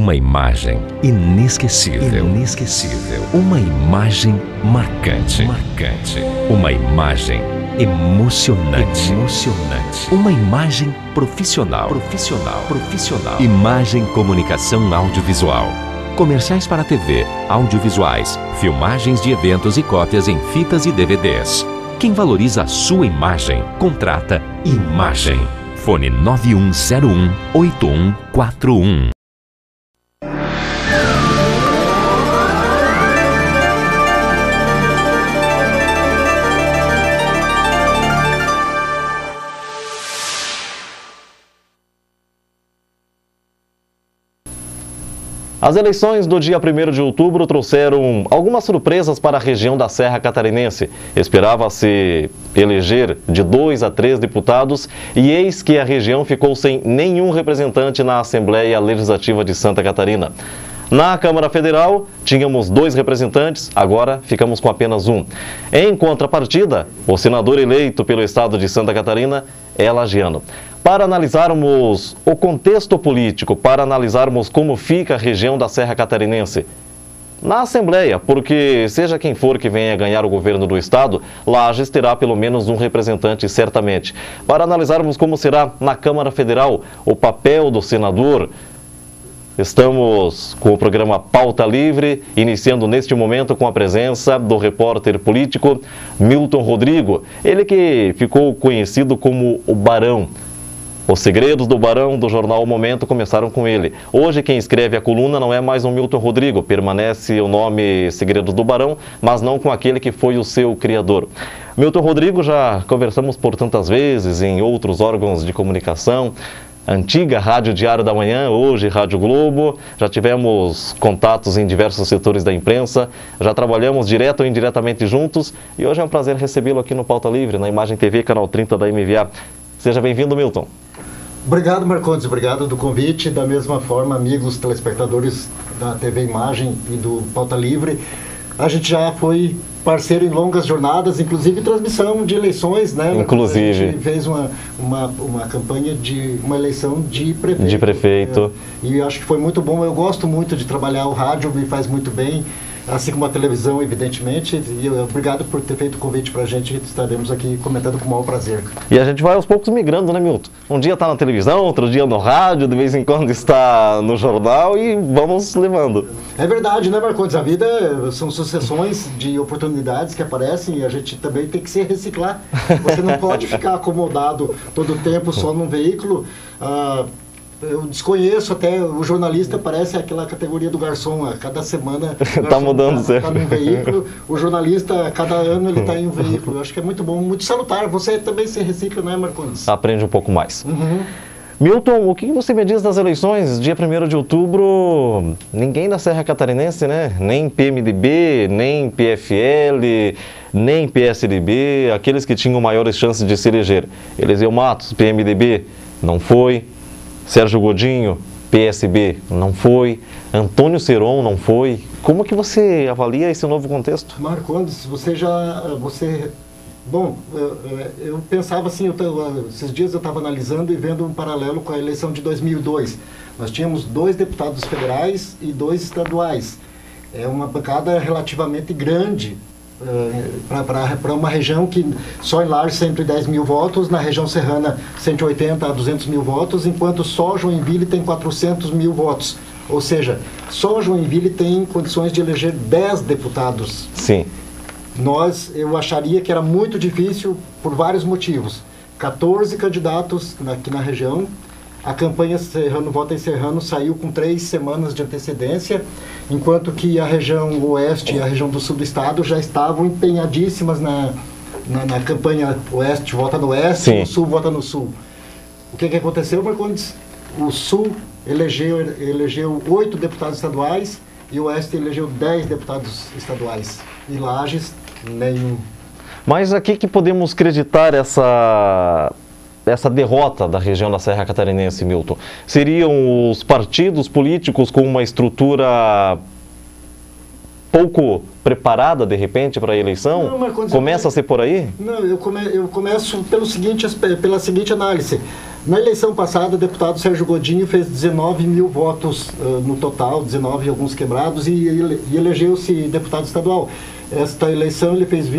Uma imagem inesquecível. Uma imagem marcante. Uma imagem emocionante. Uma imagem profissional. Imagem comunicação audiovisual. Comerciais para TV, audiovisuais, filmagens de eventos e cópias em fitas e DVDs. Quem valoriza a sua imagem, contrata Imagem. Fone 9101-8141. As eleições do dia 1º de outubro trouxeram algumas surpresas para a região da Serra Catarinense. Esperava-se eleger de 2 a 3 deputados e eis que a região ficou sem nenhum representante na Assembleia Legislativa de Santa Catarina. Na Câmara Federal, tínhamos 2 representantes, agora ficamos com apenas 1. Em contrapartida, o senador eleito pelo estado de Santa Catarina é lagiano. Para analisarmos o contexto político, para analisarmos como fica a região da Serra Catarinense na Assembleia, porque seja quem for que venha ganhar o governo do estado, Lages terá pelo menos um representante certamente. Para analisarmos como será na Câmara Federal o papel do senador, estamos com o programa Pauta Livre, iniciando neste momento com a presença do repórter político Milton Rodrigo, ele que ficou conhecido como o Barão. Os segredos do Barão do jornal O Momento começaram com ele. Hoje quem escreve a coluna não é mais o Milton Rodrigo, permanece o nome Segredos do Barão, mas não com aquele que foi o seu criador. Milton Rodrigo já conversamos por tantas vezes em outros órgãos de comunicação, antiga Rádio Diário da Manhã, hoje Rádio Globo, já tivemos contatos em diversos setores da imprensa, já trabalhamos direto ou indiretamente juntos e hoje é um prazer recebê-lo aqui no Pauta Livre, na Imagem TV, canal 30 da MVA. Seja bem-vindo, Milton. Obrigado, Marcondes, obrigado do convite. Da mesma forma, amigos telespectadores da TV Imagem e do Pauta Livre, a gente já foi parceiro em longas jornadas, inclusive transmissão de eleições, né? Inclusive. A gente fez uma campanha de uma eleição de prefeito. De prefeito. E acho que foi muito bom. Eu gosto muito de trabalhar o rádio, me faz muito bem. Assim como a televisão, evidentemente, e obrigado por ter feito o convite para a gente, estaremos aqui comentando com o maior prazer. E a gente vai aos poucos migrando, né, Milton? Um dia está na televisão, outro dia no rádio, de vez em quando está no jornal e vamos levando. É verdade, né, Marcondes? A vida são sucessões de oportunidades que aparecem e a gente também tem que se reciclar. Você não pode ficar acomodado todo o tempo só num veículo. Eu desconheço até, o jornalista parece aquela categoria do garçom, a cada semana está mudando sempre. Está num veículo, o jornalista a cada ano ele está em um veículo. Eu acho que é muito bom, muito salutar. Você também se recicla, né, Marcondes? Aprende um pouco mais. Uhum. Milton, o que você me diz das eleições? Dia 1º de outubro, ninguém da Serra Catarinense, né? Nem PMDB, nem PFL, nem PSDB, aqueles que tinham maiores chances de se eleger. Eliseu Matos, PMDB, não foi. Sérgio Godinho, PSB, não foi. Antônio Seron, não foi. Como que você avalia esse novo contexto? Marcondes, Bom, eu pensava assim, esses dias eu estava analisando e vendo um paralelo com a eleição de 2002. Nós tínhamos 2 deputados federais e 2 estaduais. É uma bancada relativamente grande para uma região que só em Lages 110 mil votos, na região serrana 180 a 200 mil votos, enquanto só Joinville tem 400 mil votos. Ou seja, só Joinville tem condições de eleger 10 deputados. Sim. Eu acharia que era muito difícil por vários motivos. 14 candidatos aqui na região. A campanha Serrano Vota em Serrano saiu com 3 semanas de antecedência, enquanto que a região oeste e a região do sul do estado já estavam empenhadíssimas na campanha Oeste Vota no Oeste. Sim. O Sul Vota no Sul. O que aconteceu, Marcondes? O Sul elegeu 8 deputados estaduais e o Oeste elegeu 10 deputados estaduais. E Lages, nenhum. Mas a que podemos acreditar essa derrota da região da Serra Catarinense, Milton? Seriam os partidos políticos com uma estrutura pouco preparada, de repente, para a eleição? Não, começa a ser por aí? Não, eu começo pela seguinte análise. Na eleição passada, o deputado Sérgio Godinho fez 19 mil votos no total, 19 e alguns quebrados, e elegeu-se deputado estadual. Esta eleição ele fez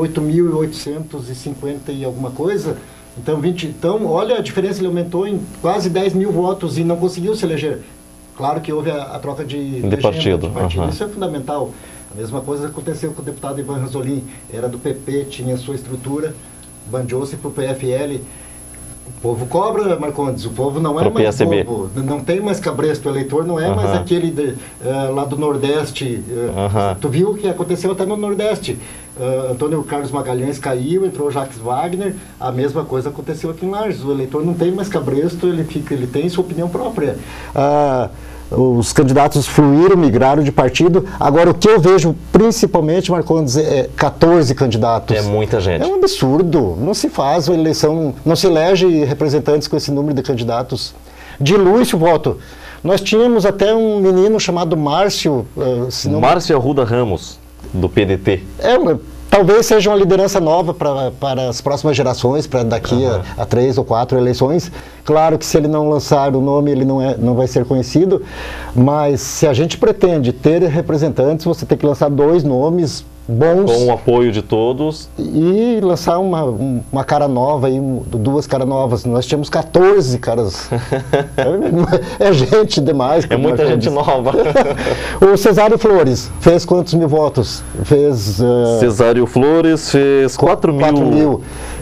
28.850 e alguma coisa. Então, olha a diferença, ele aumentou em quase 10 mil votos e não conseguiu se eleger. Claro que houve a troca de partido. Isso é fundamental. A mesma coisa aconteceu com o deputado Ivan Ranzolin, era do PP, tinha sua estrutura, bandiou-se para o PFL. O povo cobra, Marcondes, o povo não é mais povo, não tem mais cabresto, o eleitor não é mais aquele lá do Nordeste. Tu viu o que aconteceu até no Nordeste. Antônio Carlos Magalhães caiu, entrou Jacques Wagner, a mesma coisa aconteceu aqui em Lages. O eleitor não tem mais cabresto, ele tem sua opinião própria. Os candidatos fluíram, migraram de partido. Agora, o que eu vejo principalmente, Marcondes, é 14 candidatos. É muita gente. É um absurdo. Não se faz uma eleição, não se elege representantes com esse número de candidatos. Dilui-se o voto. Nós tínhamos até um menino chamado Márcio... Márcio Arruda Ramos, do PDT. Talvez seja uma liderança nova para as próximas gerações, para daqui a 3 ou 4 eleições. Claro que se ele não lançar o nome, ele não vai ser conhecido, mas se a gente pretende ter representantes, você tem que lançar 2 nomes bons. Com o apoio de todos. E lançar uma cara nova, 2 caras novas. Nós tínhamos 14 caras. É gente demais. É muita gente nova. O Cesário Flores fez quantos mil votos? Cesário Flores fez 4 mil.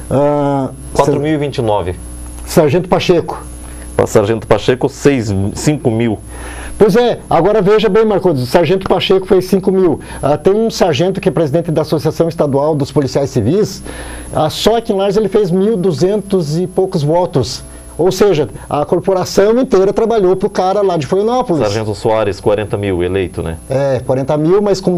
4.029. Sargento Pacheco. Sargento Pacheco, 5 mil. Pois é, agora veja bem, Marcondes, o Sargento Pacheco fez 5 mil. Tem um sargento que é presidente da Associação Estadual dos Policiais Civis, só aqui em Lages ele fez 1.200 e poucos votos. Ou seja, a corporação inteira trabalhou para o cara lá de Florianópolis. Sargento Soares, 40 mil, eleito, né? 40 mil, mas com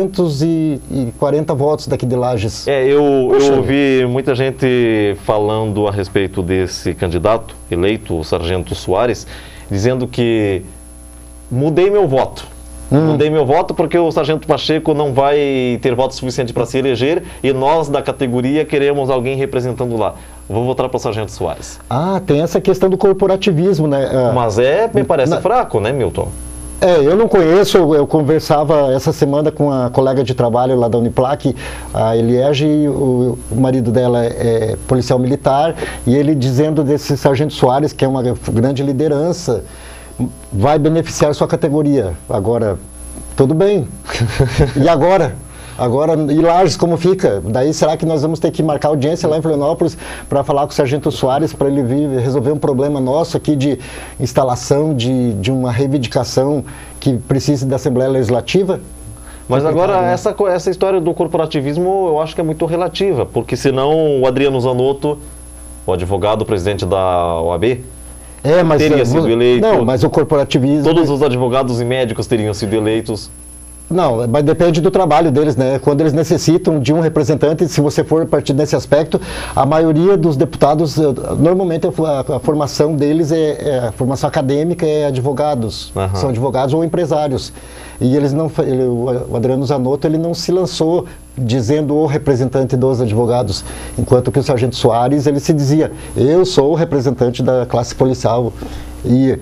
1.240 votos daqui de Lages. Eu ouvi muita gente falando a respeito desse candidato eleito, o Sargento Soares, dizendo que mudei meu voto. Mudei meu voto porque o Sargento Pacheco não vai ter voto suficiente para se eleger e nós da categoria queremos alguém representando lá. Vou votar para o Sargento Soares. Tem essa questão do corporativismo, né? Mas me parece fraco, né, Milton? Eu não conheço, eu conversava essa semana com a colega de trabalho lá da Uniplac, a Eliege, o marido dela é policial militar, e ele dizendo desse Sargento Soares, que é uma grande liderança, vai beneficiar sua categoria. Agora, tudo bem. E agora? E Lages, como fica? Daí será que nós vamos ter que marcar audiência lá em Florianópolis para falar com o Sargento Soares para ele vir resolver um problema nosso aqui de instalação de uma reivindicação que precise da Assembleia Legislativa? Mas agora essa história do corporativismo eu acho que é muito relativa, porque senão o Adriano Zanotto, o advogado presidente da OAB, teria sido eleito. Não, mas o corporativismo... Todos os advogados e médicos teriam sido eleitos. Não, mas depende do trabalho deles, né? Quando eles necessitam de um representante, se você for partir desse aspecto, a maioria dos deputados, normalmente a formação deles a formação acadêmica é advogados, são advogados ou empresários. E eles não, o Adriano Zanotto, ele não se lançou dizendo o representante dos advogados, enquanto que o Sargento Soares, ele se dizia, eu sou o representante da classe policial. E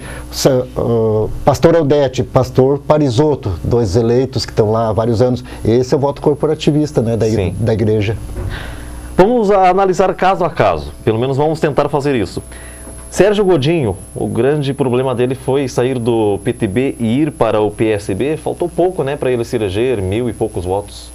Pastor Eudete, Pastor Parisotto, 2 eleitos que estão lá há vários anos, esse é o voto corporativista, né, da igreja. Vamos analisar caso a caso, pelo menos vamos tentar fazer isso. Sérgio Godinho, o grande problema dele foi sair do PTB e ir para o PSB, faltou pouco, né, para ele se eleger, 1.000 e poucos votos.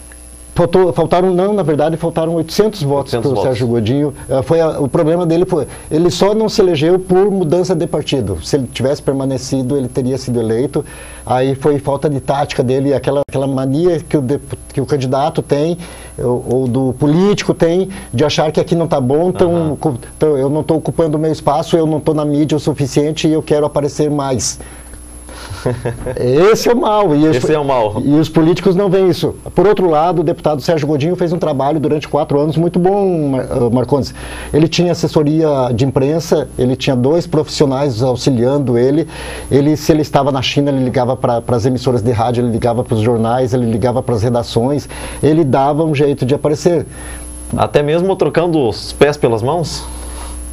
Faltaram 800 votos para o Sérgio Godinho. O problema dele foi, ele só não se elegeu por mudança de partido. Se ele tivesse permanecido, ele teria sido eleito. Aí foi falta de tática dele, aquela mania que o candidato tem, ou do político tem, de achar que aqui não está bom, então eu não estou ocupando o meu espaço, eu não estou na mídia o suficiente e eu quero aparecer mais. Esse é o mal. Esse é o mal. E os políticos não veem isso. Por outro lado, o deputado Sérgio Godinho fez um trabalho durante 4 anos muito bom, Marcondes. Ele tinha assessoria de imprensa, ele tinha 2 profissionais auxiliando ele. Se ele estava na China, ele ligava para as emissoras de rádio, ele ligava para os jornais, ele ligava para as redações, ele dava um jeito de aparecer. Até mesmo trocando os pés pelas mãos?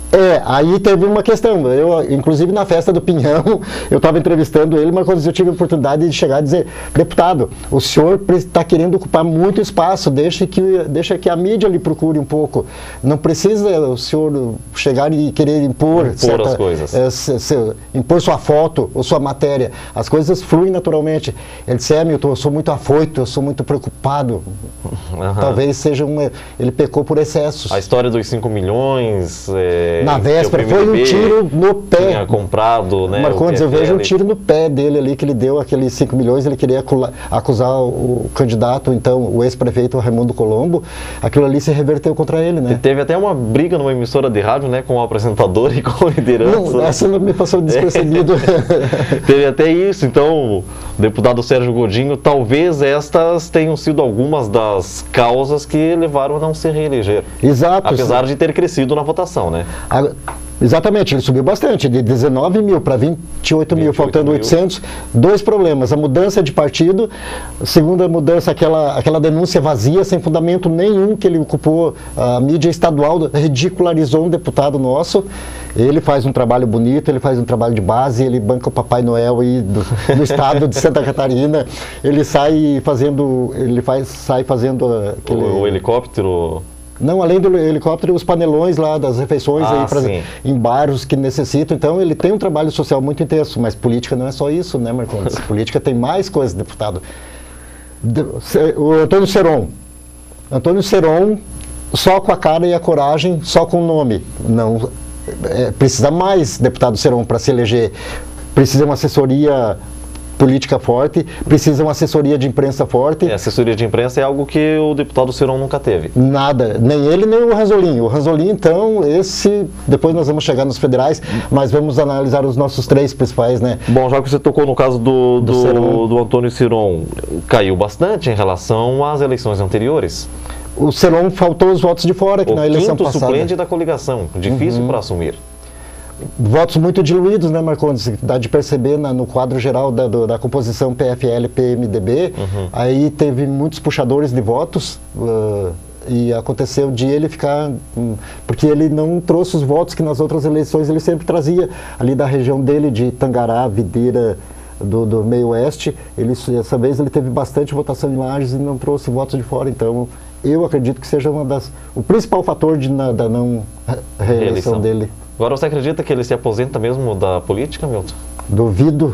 Aí teve uma questão, inclusive na festa do Pinhão, eu estava entrevistando ele, mas quando eu tive a oportunidade de chegar e dizer, deputado, o senhor está querendo ocupar muito espaço, deixa que a mídia lhe procure um pouco, não precisa o senhor chegar e querer impor as coisas. Impor sua foto ou sua matéria, as coisas fluem naturalmente. Ele disse, Milton, eu sou muito afoito, eu sou muito preocupado, talvez seja ele pecou por excessos. A história dos 5 milhões... Na véspera, foi um tiro no pé. Tinha comprado, né? Marcondes, eu vejo um tiro no pé dele ali, que ele deu aqueles 5 milhões, ele queria acusar o candidato, então, o ex-prefeito Raimundo Colombo, aquilo ali se reverteu contra ele, né? E teve até uma briga numa emissora de rádio, né, com o apresentador e com a liderança. Não, essa não me passou despercebido. Teve até isso, então, o deputado Sérgio Godinho, talvez estas tenham sido algumas das causas que levaram a não se reeleger. Exato. Apesar de ter crescido na votação, né? Exatamente, ele subiu bastante, de 19 mil para 28 mil, faltando 800. Dois problemas, a mudança de partido, segunda mudança, aquela denúncia vazia, sem fundamento nenhum, que ele ocupou, a mídia estadual ridicularizou um deputado nosso. Ele faz um trabalho bonito, ele faz um trabalho de base, ele banca o Papai Noel aí do estado de Santa Catarina, ele sai fazendo aquele... o helicóptero... Não, além do helicóptero, os panelões lá das refeições em bairros que necessitam. Então, ele tem um trabalho social muito intenso, mas política não é só isso, né, Marcondes? Política tem mais coisas, deputado. O Antônio Seron. Antônio Seron, só com a cara e a coragem, só com o nome. Não, precisa mais, deputado Seron, para se eleger. Precisa uma assessoria política forte, precisa uma assessoria de imprensa forte. Assessoria de imprensa é algo que o deputado Seron nunca teve. Nada, nem ele nem o Ranzolin. O Ranzolin, então, depois nós vamos chegar nos federais, mas vamos analisar os nossos 3 principais, né? Bom, já que você tocou no caso do Antônio Seron, caiu bastante em relação às eleições anteriores. O Seron faltou os votos de fora, que na eleição passada. O quinto suplente da coligação, difícil para assumir. Votos muito diluídos, né, Marcondes? Dá de perceber no quadro geral da composição PFL-PMDB, aí teve muitos puxadores de votos, e aconteceu de ele ficar... Porque ele não trouxe os votos que nas outras eleições ele sempre trazia, ali da região dele, de Tangará, Videira, do meio oeste. Dessa vez ele teve bastante votação em Lages e não trouxe votos de fora, então eu acredito que seja o principal fator da não reeleição dele. Agora, você acredita que ele se aposenta mesmo da política, Milton? Duvido.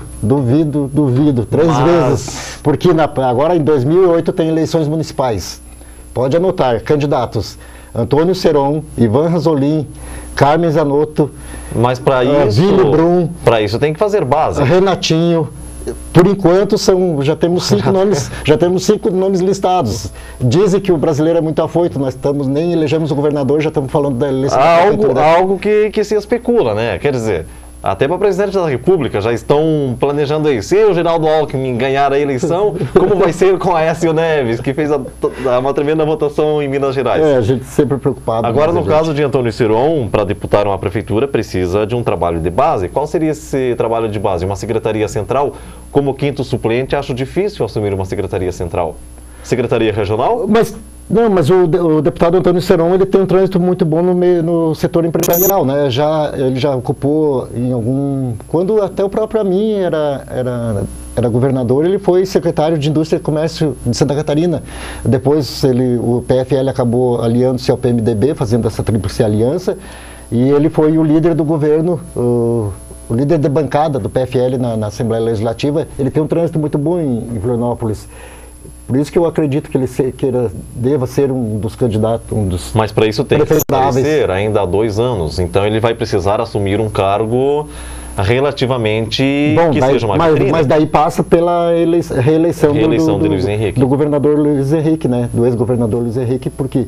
3 vezes. Porque agora, em 2008, tem eleições municipais. Pode anotar, candidatos. Antônio Seron, Ivan Ranzolin, Carmen Zanotto. Mas para isso... Vili Brum. Para isso tem que fazer base. Renatinho. Por enquanto, já temos 5 nomes, nomes listados. Dizem que o brasileiro é muito afoito, nós nem elegemos o governador, já estamos falando da eleição. Algo que se especula, né? Quer dizer, até para presidente da República já estão planejando aí, se o Geraldo Alckmin ganhar a eleição, como vai ser com Aécio Neves, que fez uma tremenda votação em Minas Gerais. A gente sempre preocupado. Agora, no caso de Antônio Seron, para deputar uma prefeitura, precisa de um trabalho de base. Qual seria esse trabalho de base? Uma secretaria central? Como quinto suplente, acho difícil assumir uma secretaria central. Secretaria regional? Mas o deputado Antônio Seron, ele tem um trânsito muito bom no setor empresarial, né? Ele já ocupou quando até o próprio Amin era governador, ele foi secretário de Indústria e Comércio de Santa Catarina. Depois o PFL acabou aliando-se ao PMDB, fazendo essa tríplice aliança, e ele foi o líder do governo, o líder de bancada do PFL na Assembleia Legislativa. Ele tem um trânsito muito bom em Florianópolis. Por isso que eu acredito que ele deva ser um dos candidatos, Mas para isso tem que estabelecer ainda há 2 anos. Então ele vai precisar assumir um cargo relativamente seja uma vitrine. Mas daí passa pela reeleição do Luiz Henrique. Do governador Luiz Henrique, né? Do ex-governador Luiz Henrique, porque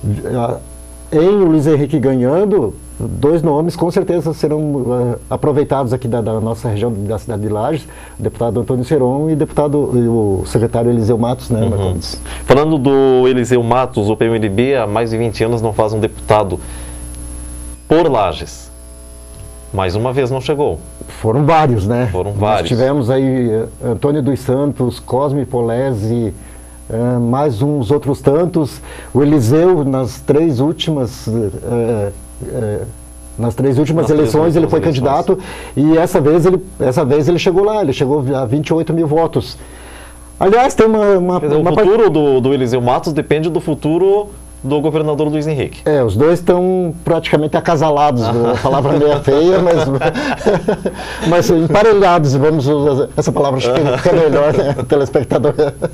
em o Luiz Henrique ganhando, 2 nomes com certeza serão aproveitados aqui da nossa região, da cidade de Lages, o deputado Antônio Seron e o secretário Eliseu Matos, né? Falando do Eliseu Matos, o PMDB há mais de 20 anos não faz um deputado por Lages. Mais uma vez não chegou. Foram vários, né? Foram vários. Nós tivemos aí Antônio dos Santos, Cosme Polese, mais uns outros tantos. O Eliseu, nas 3 últimas Nas 3 últimas eleições ele foi candidato e essa vez ele chegou lá, ele chegou a 28 mil votos. Aliás, tem o futuro do Eliseu Matos depende do futuro do governador Luiz Henrique. Os dois estão praticamente acasalados, a palavra meio feia, mas emparelhados, vamos usar essa palavra, acho que é melhor, né, telespectador.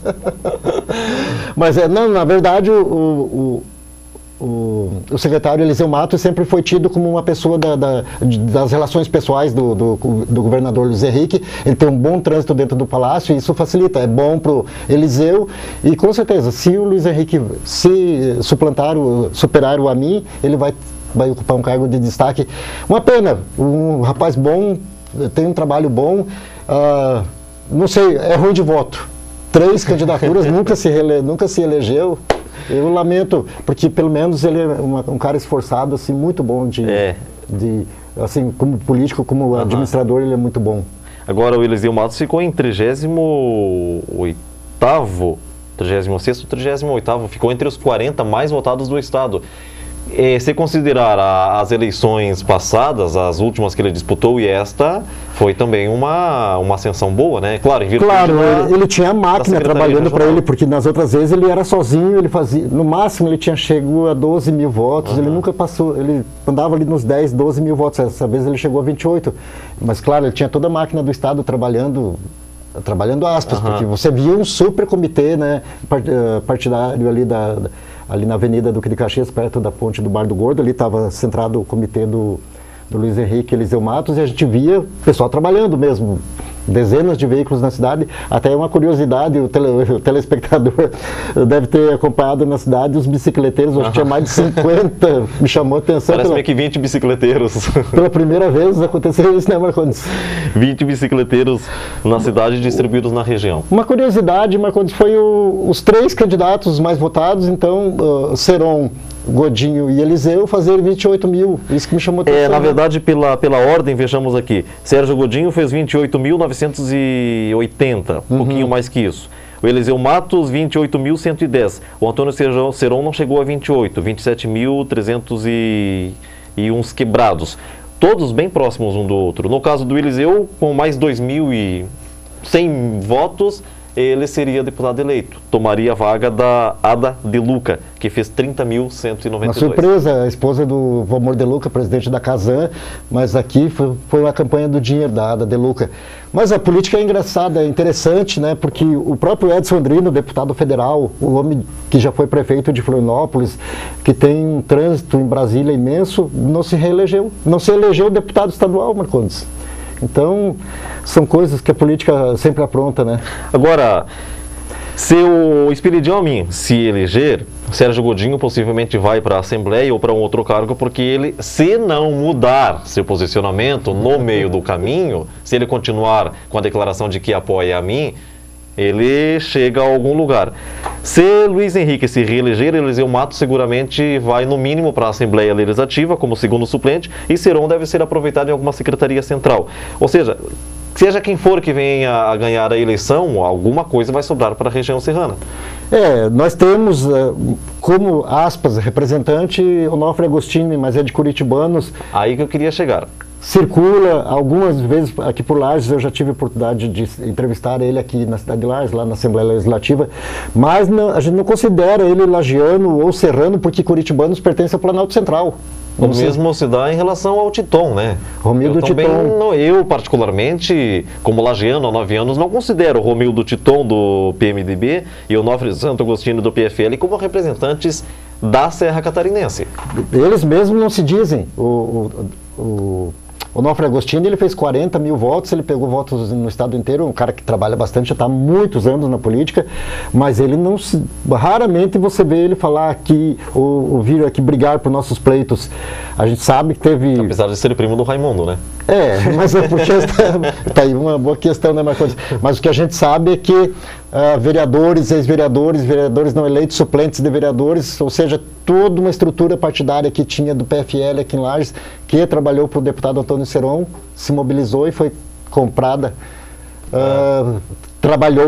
Mas, não, na verdade, o secretário Eliseu Matos sempre foi tido como uma pessoa das relações pessoais do governador Luiz Henrique. Ele tem um bom trânsito dentro do palácio e isso facilita, é bom para o Eliseu e com certeza, se o Luiz Henrique superar o Amin, ele vai ocupar um cargo de destaque. Uma pena, um rapaz bom, tem um trabalho bom, não sei, é ruim de voto. 3 candidaturas, nunca se elegeu. Eu lamento, porque pelo menos ele é um cara esforçado, assim, muito bom assim, como político, como administrador, ele é muito bom. Agora o Eliseu Matos ficou em 38º, 36º, 38º, ficou entre os 40 mais votados do estado. Se considerar as eleições passadas, as últimas que ele disputou, e esta foi também uma ascensão boa, né? Claro, ele tinha a máquina trabalhando para ele, porque nas outras vezes ele era sozinho, ele fazia, no máximo ele tinha chegado a 12 mil votos, ele nunca passou, ele andava ali nos 10, 12 mil votos, essa vez ele chegou a 28, mas claro, ele tinha toda a máquina do estado trabalhando aspas, porque você via um super comitê, né, partidário ali na Avenida Duque de Caxias, perto da ponte do Bar do Gordo, ali estava centrado o comitê do Luiz Henrique Eliseu Matos, e a gente via o pessoal trabalhando mesmo, dezenas de veículos na cidade. Até uma curiosidade, o telespectador deve ter acompanhado na cidade os bicicleteiros, hoje tinha mais de 50, me chamou a atenção. Parece meio que 20 bicicleteiros. Pela primeira vez aconteceu isso, né, Marcondes? 20 bicicleteiros na cidade distribuídos na região. Uma curiosidade, Marcondes, foi os 3 candidatos mais votados, então, Seron, Godinho e Eliseu fazer 28 mil, isso que me chamou a atenção. Na verdade, pela ordem, vejamos aqui, Sérgio Godinho fez 28.980, um pouquinho mais que isso. O Eliseu Matos, 28.110. O Antônio Seron não chegou a 28, 27.300 e uns quebrados. Todos bem próximos um do outro. No caso do Eliseu, com mais 2.100 votos, ele seria deputado eleito. Tomaria a vaga da Ada De Luca, que fez 30.192. Uma surpresa, a esposa do Valmor De Luca, presidente da Casan, mas aqui foi uma campanha do dinheiro da Ada De Luca. Mas a política é engraçada, é interessante, né? Porque o próprio Edson Andrino, deputado federal, o homem que já foi prefeito de Florianópolis, que tem um trânsito em Brasília imenso, não se reelegeu. Não se elegeu deputado estadual, Marcondes. Então, são coisas que a política sempre apronta, né? Agora, se o Espiridião Amin se eleger, Sérgio Godinho possivelmente vai para a Assembleia ou para um outro cargo, porque ele, se não mudar seu posicionamento no meio do caminho, se ele continuar com a declaração de que apoia Amin, ele chega a algum lugar. Se Luiz Henrique se reeleger, Eliseu Matos seguramente vai no mínimo para a Assembleia Legislativa como segundo suplente, e Seron deve ser aproveitado em alguma secretaria central. Ou seja quem for que venha a ganhar a eleição, alguma coisa vai sobrar para a região serrana. Nós temos como, aspas, representante Onofre Agostini, mas é de curitibanos. Aí que eu queria chegar. Circula algumas vezes aqui por Lages, eu já tive a oportunidade de entrevistar ele aqui na cidade de Lages, lá na Assembleia Legislativa, mas a gente não considera ele lagiano ou serrano, porque curitibanos pertencem ao Planalto Central. O mesmo se dá em relação ao Titon, né? Romildo Titon. Eu, particularmente, como lagiano há 9 anos, não considero o Romildo Titon do PMDB e o Onofre Santo Agostinho do PFL como representantes da Serra Catarinense. Eles mesmos não se dizem. O Onofre Agostini, ele fez 40 mil votos, ele pegou votos no estado inteiro, um cara que trabalha bastante, já está há muitos anos na política, mas ele não se... Raramente você vê ele falar aqui, ou vir aqui brigar por nossos pleitos. A gente sabe que teve... Apesar de ser primo do Raimundo, né? Mas é porque está aí uma boa questão, né, Marcos? Mas o que a gente sabe é que vereadores, ex-vereadores, vereadores não eleitos, suplentes de vereadores, ou seja, toda uma estrutura partidária que tinha do PFL aqui em Lages, que trabalhou para o deputado Antônio Seron, se mobilizou e foi comprada, trabalhou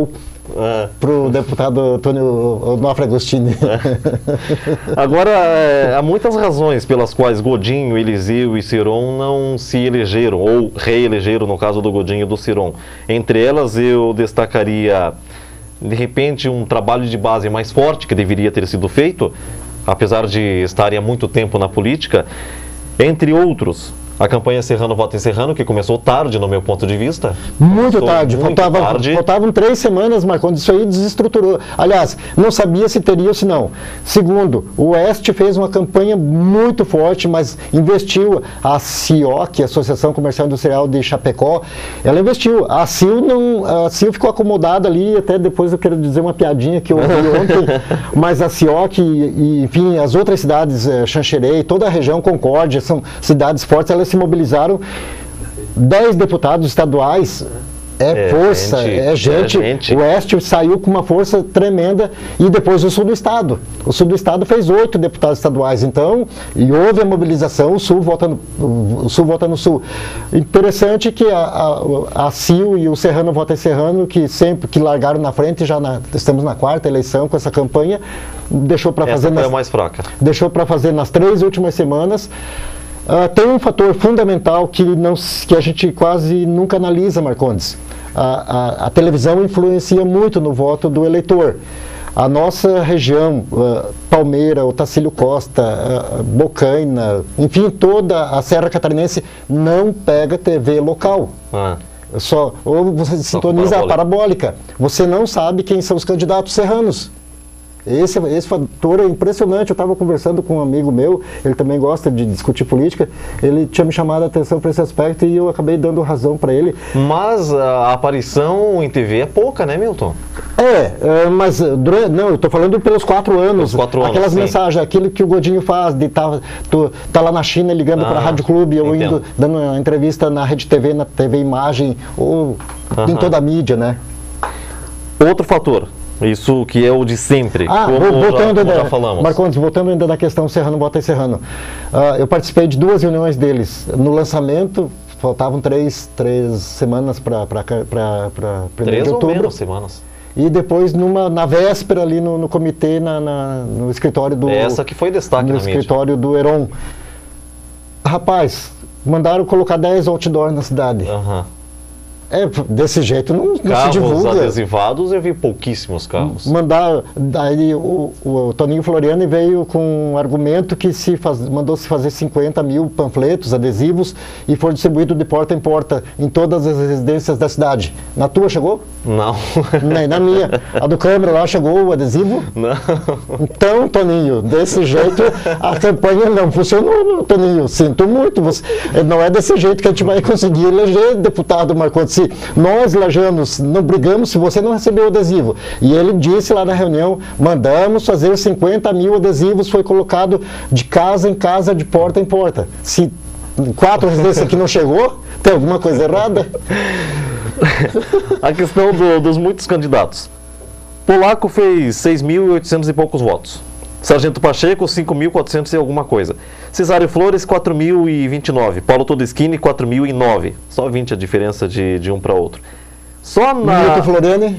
pro deputado Antônio Onofre Agostini. Agora, há muitas razões pelas quais Godinho, Eliseu e Ciron não se elegeram, ou reelegeram no caso do Godinho e do Ciron. Entre elas, eu destacaria, de repente, um trabalho de base mais forte que deveria ter sido feito, apesar de estarem há muito tempo na política. Entre outros, a campanha Serrano Vota em Serrano, que começou tarde, no meu ponto de vista. Muito tarde. Faltavam 3 semanas, Marcondes. Isso aí desestruturou. Aliás, não sabia se teria ou se não. Segundo, o Oeste fez uma campanha muito forte, mas investiu. A CIOC, a Associação Comercial Industrial de Chapecó, ela investiu. A CIO ficou acomodada ali, até depois eu quero dizer uma piadinha que eu ouvi ontem, mas a CIOC e, enfim, as outras cidades, Xanxerê, toda a região Concórdia, são cidades fortes, elas se mobilizaram. 10 deputados estaduais, força, gente. O Oeste saiu com uma força tremenda e depois o Sul do Estado. O Sul do Estado fez 8 deputados estaduais, então, e houve a mobilização, o Sul vota no Sul. Interessante que a CIO e o Serrano Vota em Serrano, que largaram na frente, estamos na 4ª eleição com essa campanha, deixou para fazer mais fraca. Deixou para fazer nas 3 últimas semanas. Tem um fator fundamental que a gente quase nunca analisa, Marcondes. A televisão influencia muito no voto do eleitor. A nossa região, Palmeira, Otacílio Costa, Bocaina, enfim, toda a Serra Catarinense não pega TV local. Ou você sintoniza a parabólica. Você não sabe quem são os candidatos serranos. Esse fator é impressionante. Eu estava conversando com um amigo meu, ele também gosta de discutir política, ele tinha me chamado a atenção para esse aspecto e eu acabei dando razão para ele. Mas a aparição em TV é pouca, né, Milton? Mas não, eu estou falando pelos 4 anos. Aquelas mensagens, aquilo que o Godinho faz, de tá lá na China ligando para a Rádio Clube, ou indo, dando uma entrevista na Rede TV, na TV Imagem, ou em toda a mídia, né? Outro fator. Isso que é o de sempre, como já falamos. Marcondes, voltando ainda na questão Serrano Vota em Serrano. Eu participei de 2 reuniões deles. No lançamento, faltavam 3 semanas para 1º de outubro. 3 ou menos semanas. E depois, na véspera, ali no comitê, no escritório do... Essa que foi destaque no escritório do Heron. Rapaz, mandaram colocar 10 outdoors na cidade. Desse jeito não se divulga. Carros adesivados, eu vi pouquíssimos carros. Daí o Toninho Floriani veio com um argumento que mandou-se fazer 50 mil panfletos, adesivos, e foram distribuídos de porta em porta em todas as residências da cidade. Na tua chegou? Não. Nem na minha. A do Câmara lá chegou o adesivo? Não. Então, Toninho, desse jeito a campanha não funcionou, Toninho. Sinto muito. Não é desse jeito que a gente vai conseguir eleger deputado, Marcondes. Se nós, lajanos, não brigamos se você não recebeu o adesivo. E ele disse lá na reunião, mandamos fazer 50 mil adesivos, foi colocado de casa em casa, de porta em porta. Se 4 residências aqui não chegou, tem alguma coisa errada? A questão dos muitos candidatos. Polaco fez 6.800 e poucos votos. Sargento Pacheco, 5.400 e alguma coisa. Cesário Flores, 4.029. Paulo Todeschini, 4.009. Só 20 a diferença de um para outro. Só na... Milton Floriani?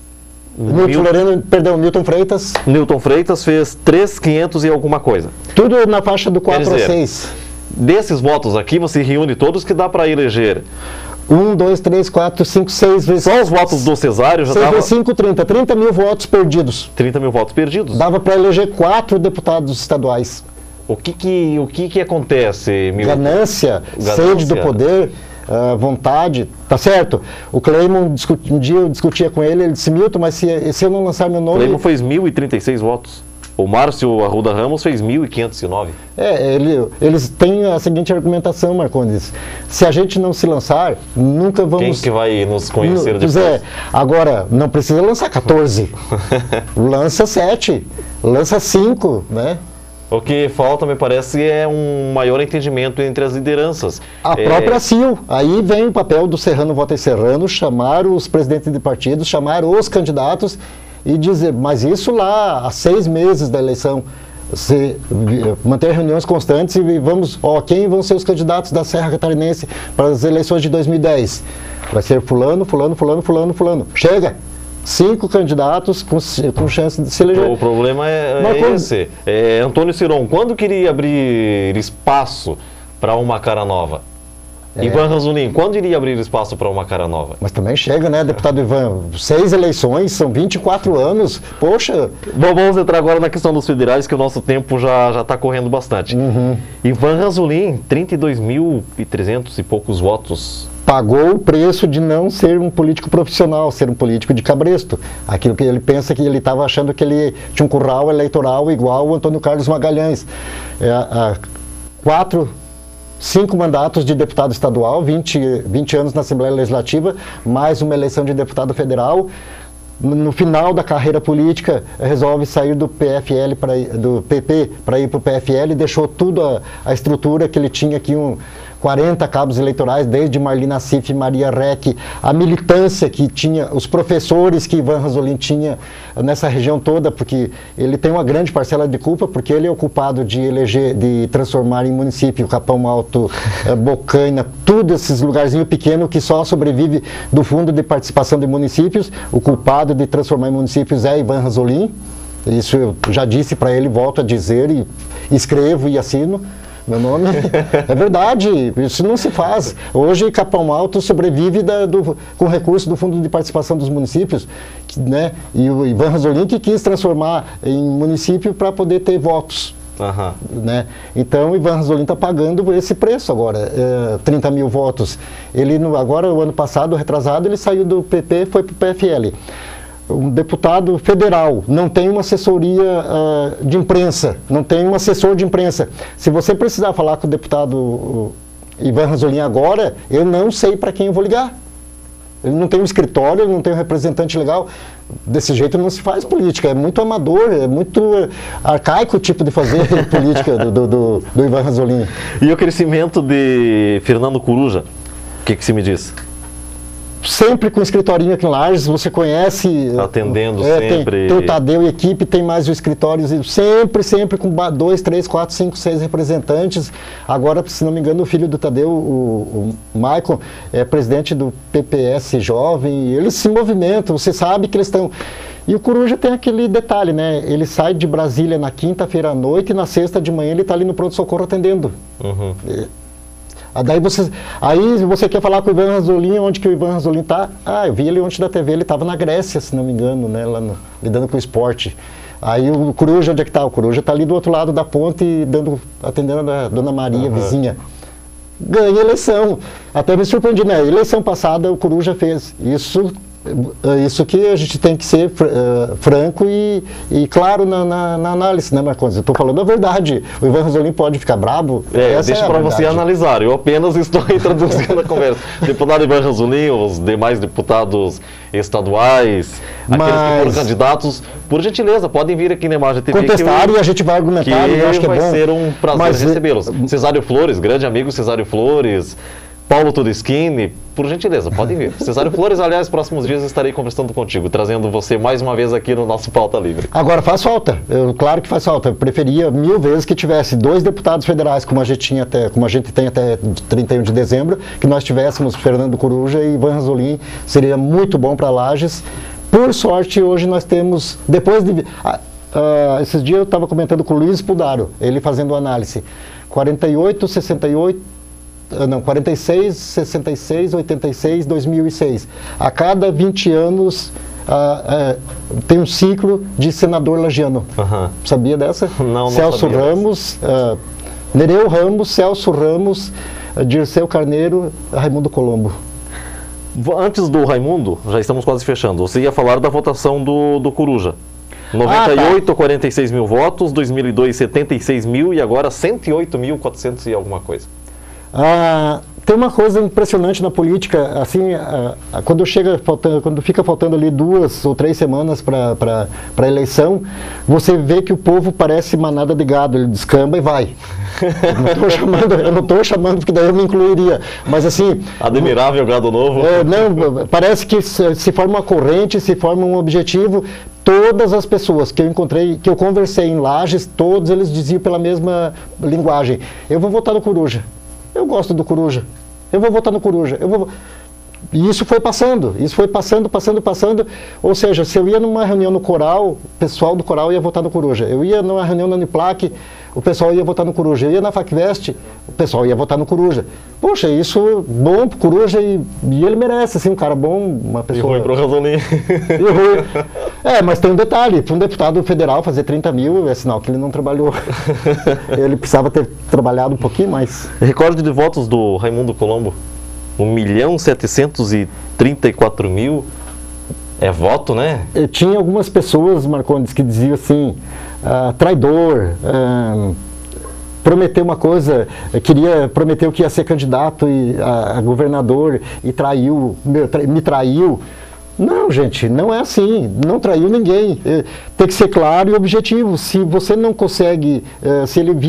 Milton Freitas? Milton Freitas fez 3.500 e alguma coisa. Tudo na faixa do 4 a 6. Desses votos aqui, você reúne todos que dá para eleger. 1, 2, 3, 4, 5, 6 vezes... Só os votos do Cesário já dava... 5, 30 mil votos perdidos. 30 mil votos perdidos. Dava para eleger 4 deputados estaduais. O que acontece, Milton? Ganância, sede do poder, vontade, tá certo? O Cleimon, um dia eu discutia com ele disse, Milton, mas se eu não lançar meu nome... Cleimon fez 1.036 votos. O Márcio Arruda Ramos fez 1.509. Eles têm a seguinte argumentação, Marcondes. Se a gente não se lançar, nunca vamos... Quem que vai nos conhecer depois? Agora, não precisa lançar 14. Lança 7, lança 5, né? O que falta, me parece, é um maior entendimento entre as lideranças. A própria CIO. Aí vem o papel do Serrano Vota em Serrano, chamar os presidentes de partidos, chamar os candidatos e dizer, mas isso lá há 6 meses da eleição, manter reuniões constantes e vamos, quem vão ser os candidatos da Serra Catarinense para as eleições de 2010? Vai ser fulano. Chega! 5 candidatos com chance de se eleger. O problema é esse. Antônio Ciron, quando queria abrir espaço para uma cara nova? Ivan Ranzolin, quando iria abrir espaço para uma cara nova? Mas também chega, né, deputado Ivan? 6 eleições, são 24 anos, poxa... Bom, vamos entrar agora na questão dos federais, que o nosso tempo já está correndo bastante. Ivan Ranzolin, 32.300 e poucos votos. Pagou o preço de não ser um político profissional, ser um político de cabresto. Aquilo que ele pensa que ele estava achando que ele tinha um curral eleitoral igual o Antônio Carlos Magalhães. 5 mandatos de deputado estadual, 20 anos na Assembleia Legislativa, mais uma eleição de deputado federal. No final da carreira política, resolve sair do do PP para ir para o PFL, deixou tudo a estrutura que ele tinha aqui, 40 cabos eleitorais, desde Marli Nassif e Maria Reck, a militância que tinha, os professores que Ivan Ranzolin tinha nessa região toda, porque ele tem uma grande parcela de culpa, porque ele é o culpado de transformar em município Capão Alto, Bocaina, tudo esses lugarzinhos pequenos que só sobrevive do Fundo de Participação de Municípios. O culpado de transformar em municípios é Ivan Ranzolin. Isso eu já disse para ele, volto a dizer, e escrevo e assino meu nome. É verdade, isso não se faz. Hoje Capão Alto sobrevive com recurso do Fundo de Participação dos Municípios, né? E o Ivan Ranzolin que quis transformar em município para poder ter votos. Né? Então o Ivan Ranzolin está pagando esse preço agora, 30 mil votos. Ele, agora, o ano passado, retrasado, ele saiu do PP e foi para o PFL. Um deputado federal não tem uma assessoria de imprensa, não tem um assessor de imprensa. Se você precisar falar com o deputado Ivan Ranzolin agora, eu não sei para quem eu vou ligar. Ele não tem um escritório, ele não tem um representante legal. Desse jeito não se faz política, é muito amador, é muito arcaico o tipo de fazer política do Ivan Ranzolin. E o crescimento de Fernando Coruja, o que se me diz? Sempre com escritorinho aqui em Lages, você conhece... Atendendo sempre... Tem o Tadeu e equipe, tem mais o escritório, sempre com 2, 3, 4, 5, 6 representantes. Agora, se não me engano, o filho do Tadeu, o Maicon, é presidente do PPS Jovem, eles se movimentam, você sabe que eles estão... E o Coruja tem aquele detalhe, né? Ele sai de Brasília na quinta-feira à noite e na sexta de manhã ele está ali no pronto-socorro atendendo. Aí você quer falar com o Ivan Ranzolin, onde que o Ivan Ranzolin está? Eu vi ele ontem da TV, ele estava na Grécia, se não me engano, né, lá lidando com o esporte. Aí o Coruja, onde é que está? O Coruja está ali do outro lado da ponte, atendendo a Dona Maria, vizinha. Ganha eleição. Até me surpreendi, né? Eleição passada o Coruja fez isso que a gente tem que ser franco e claro na análise, né, Marcondes? Eu estou falando a verdade. O Ivan Ranzolin pode ficar brabo. Deixa para você analisar. Eu apenas estou introduzindo a conversa. Deputado Ivan Ranzolin, os demais deputados estaduais, aqueles que foram candidatos, por gentileza, podem vir aqui na Imagem TV. Contestar e a gente vai argumentar. Eu acho que vai ser um prazer recebê-los. Cesário Flores, grande amigo Cesário Flores. Paulo Todeschini, por gentileza, podem vir. Cesário Flores, aliás, próximos dias estarei conversando contigo, trazendo você mais uma vez aqui no nosso Pauta Livre. Agora, faz falta. Claro que faz falta. Eu preferia 1000 vezes que tivesse 2 deputados federais, como a gente tem até 31 de dezembro, que nós tivéssemos Fernando Coruja e Ivan Ranzolin. Seria muito bom para Lages. Por sorte, hoje nós temos, esses dias eu estava comentando com o Luiz Pudaro, ele fazendo análise, 46, 66, 86, 2006. A cada 20 anos tem um ciclo de senador lagiano. Sabia dessa? Não Celso sabia. Ramos, Nereu Ramos, Celso Ramos, Dirceu Carneiro, Raimundo Colombo. Antes do Raimundo, já estamos quase fechando, você ia falar da votação do Coruja. 98, 46 mil votos, 2002, 76 mil e agora 108.400 e alguma coisa. Tem uma coisa impressionante na política, assim, quando fica faltando ali 2 ou 3 semanas para a eleição, você vê que o povo parece manada de gado, ele descamba e vai. Eu não estou chamando porque daí eu me incluiria, mas assim... Admirável gado novo. Não, parece que se forma uma corrente, se forma um objetivo. Todas as pessoas que eu encontrei, que eu conversei em Lages, todos eles diziam pela mesma linguagem: eu vou votar no Coruja. Eu gosto do Coruja. Eu vou votar no Coruja. E isso foi passando, passando. Ou seja, se eu ia numa reunião no coral, o pessoal do coral ia votar no Coruja. Eu ia numa reunião na Uniplac, o pessoal ia votar no Coruja. Eu ia na FACVest, o pessoal ia votar no Coruja. Poxa, isso bom pro Coruja e ele merece, assim, um cara bom, uma pessoa... E ruim pro Ranzolin. Mas tem um detalhe, para um deputado federal fazer 30 mil é sinal que ele não trabalhou. Ele precisava ter trabalhado um pouquinho mais. Recorde de votos do Raimundo Colombo. 1.734.000 é voto, né? Tinha algumas pessoas, Marcondes, que diziam assim, traidor, prometeu uma coisa, prometeu que ia ser candidato a governador e me traiu. Não, gente, não é assim, não traiu ninguém. Tem que ser claro e objetivo. Se você não consegue, se ele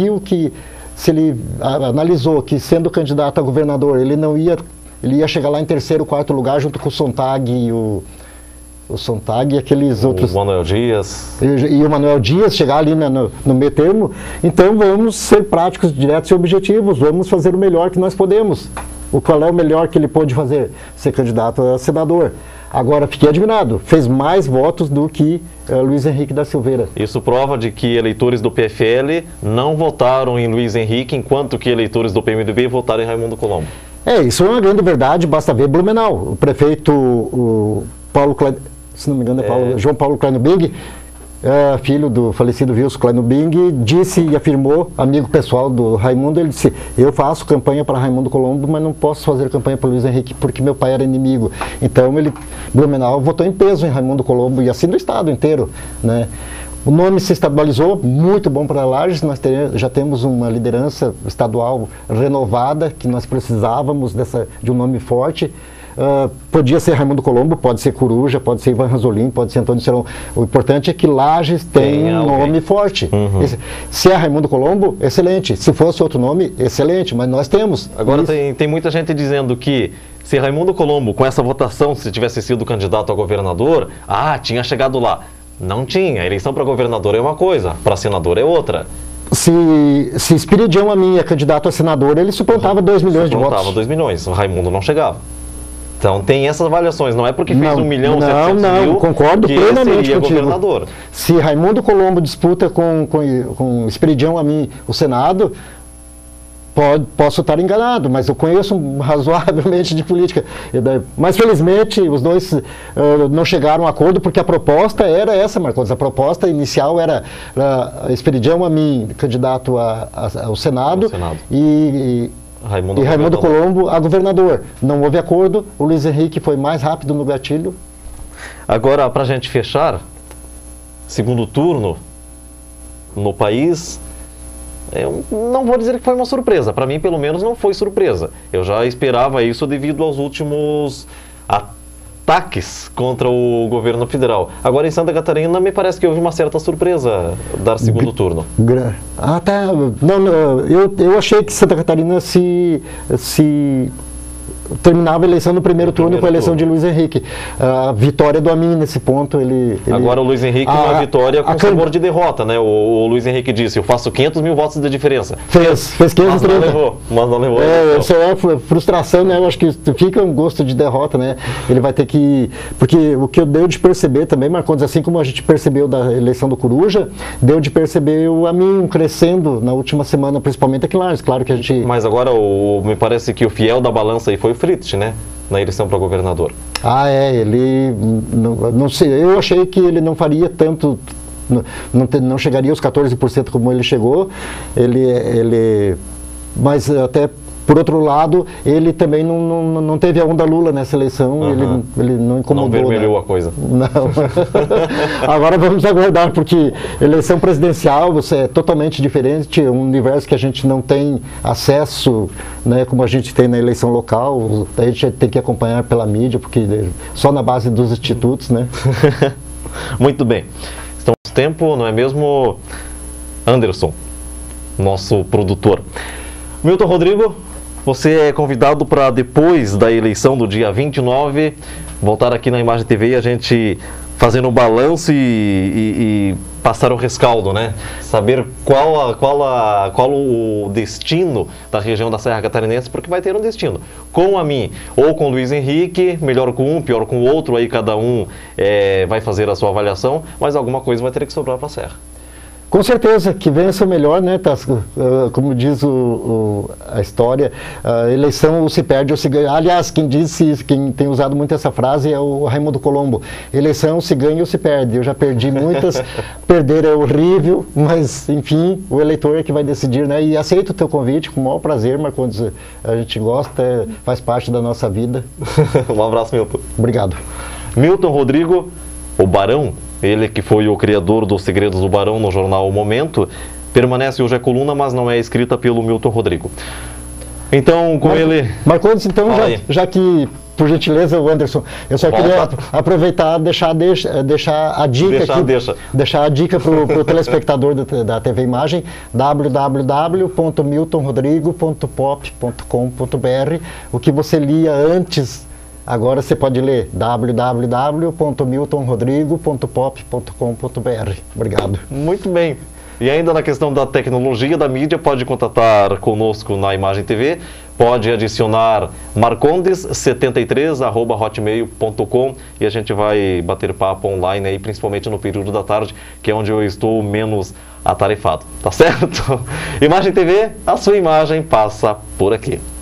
analisou que sendo candidato a governador, ele ia chegar lá em terceiro, quarto lugar junto com o Sontag e o Sontag e aqueles outros... O Manuel Dias. E o Manuel Dias, chegar ali no meio termo. Então vamos ser práticos, diretos e objetivos, vamos fazer o melhor que nós podemos. Qual é o melhor que ele pôde fazer? Ser candidato a senador. Agora, fiquei admirado, fez mais votos do que Luiz Henrique da Silveira. Isso prova de que eleitores do PFL não votaram em Luiz Henrique, enquanto que eleitores do PMDB votaram em Raimundo Colombo. Isso é uma grande verdade, basta ver Blumenau. O prefeito, o Paulo Klein, se não me engano João Paulo Kleinobing, filho do falecido Wilson Kleinobing, disse e afirmou, amigo pessoal do Raimundo, ele disse, eu faço campanha para Raimundo Colombo, mas não posso fazer campanha para Luiz Henrique porque meu pai era inimigo. Então Blumenau votou em peso em Raimundo Colombo e assim do estado inteiro, né? O nome se estabilizou, muito bom para Lages, nós já temos uma liderança estadual renovada, que nós precisávamos de um nome forte. Podia ser Raimundo Colombo, pode ser Coruja, pode ser Ivan Ranzolin, pode ser Antônio Serão. O importante é que Lages tem um nome forte. Uhum. Se é Raimundo Colombo, excelente. Se fosse outro nome, excelente, mas nós temos. Agora tem muita gente dizendo que se Raimundo Colombo, com essa votação, se tivesse sido candidato a governador, tinha chegado lá. Não tinha. A eleição para governador é uma coisa, para senador é outra. Se Espiridião Amin é candidato a senador, ele suplantava 2 milhões de votos. Suplantava 2 milhões, o Raimundo não chegava. Então tem essas avaliações, não é porque fez 1.700.000 concordo que plenamente seria contigo. Governador. Se Raimundo Colombo disputa com Espiridião Amin o Senado, posso estar enganado, mas eu conheço razoavelmente de política. Mas felizmente os dois não chegaram a acordo porque a proposta era essa, Marcos. A proposta inicial era Espiridião Amin candidato ao Senado. E Raimundo Colombo a governador. Não houve acordo, o Luiz Henrique foi mais rápido no gatilho. Agora, para a gente fechar, segundo turno no país, eu não vou dizer que foi uma surpresa. Para mim, pelo menos, não foi surpresa. Eu já esperava isso devido aos últimos ataques contra o governo federal. Agora, em Santa Catarina, me parece que houve uma certa surpresa dar segundo turno. Tá. Não, eu achei que Santa Catarina se terminava a eleição no primeiro turno com a eleição de Luiz Henrique. A vitória do Amin nesse ponto, Agora o Luiz Henrique uma vitória com sabor de derrota, né? O Luiz Henrique disse, eu faço 500 mil votos de diferença. Fez 530. Mas não levou. Isso é frustração, né? Eu acho que fica um gosto de derrota, né? Ele vai ter que... Porque o que eu deu de perceber também, Marcondes, assim como a gente percebeu da eleição do Coruja, deu de perceber o Amin crescendo na última semana, principalmente aqui em Lages. Claro que a gente... Mas agora me parece que o fiel da balança aí foi o Fritz, né? Na eleição para governador. Ele... Não sei, eu achei que ele não faria tanto... Não chegaria aos 14% como ele chegou. Mas até... Por outro lado, ele também não teve a onda Lula nessa eleição, ele não incomodou. Não vermelhou a coisa. Não. Agora vamos aguardar, porque eleição presidencial é totalmente diferente, é um universo que a gente não tem acesso, né, como a gente tem na eleição local, a gente tem que acompanhar pela mídia, porque só na base dos institutos, né? Muito bem. Estamos no tempo, não é mesmo, Anderson, nosso produtor? Milton Rodrigo, você é convidado para depois da eleição do dia 29, voltar aqui na Imagem TV e a gente fazendo o balanço e passar o rescaldo, né? Saber qual o destino da região da Serra Catarinense, porque vai ter um destino. Com a mim ou com o Luiz Henrique, melhor com um, pior com o outro, aí cada um vai fazer a sua avaliação, mas alguma coisa vai ter que sobrar para a Serra. Com certeza, que vença o melhor, né? Como diz a história, a eleição ou se perde ou se ganha. Aliás, quem tem usado muito essa frase é o Raimundo Colombo. Eleição se ganha ou se perde. Eu já perdi muitas, perder é horrível, mas enfim, o eleitor é que vai decidir, né? E aceito o teu convite com o maior prazer, Marcondes. A gente gosta, faz parte da nossa vida. Um abraço, Milton. Obrigado. Milton Rodrigo, o Barão, ele que foi o criador dos Segredos do Barão no jornal O Momento, permanece hoje a coluna, mas não é escrita pelo Milton Rodrigo. Então, com ele... Marcondes, então, já que, por gentileza, o Anderson, eu só queria aproveitar e deixar a dica deixar a dica para o telespectador da TV Imagem, www.miltonrodrigo.pop.com.br. O que você lia antes, agora você pode ler www.miltonrodrigo.pop.com.br. Obrigado. Muito bem. E ainda na questão da tecnologia, da mídia, pode contatar conosco na Imagem TV, pode adicionar marcondes73@hotmail.com e a gente vai bater papo online aí, principalmente no período da tarde, que é onde eu estou menos atarefado. Tá certo? Imagem TV, a sua imagem passa por aqui.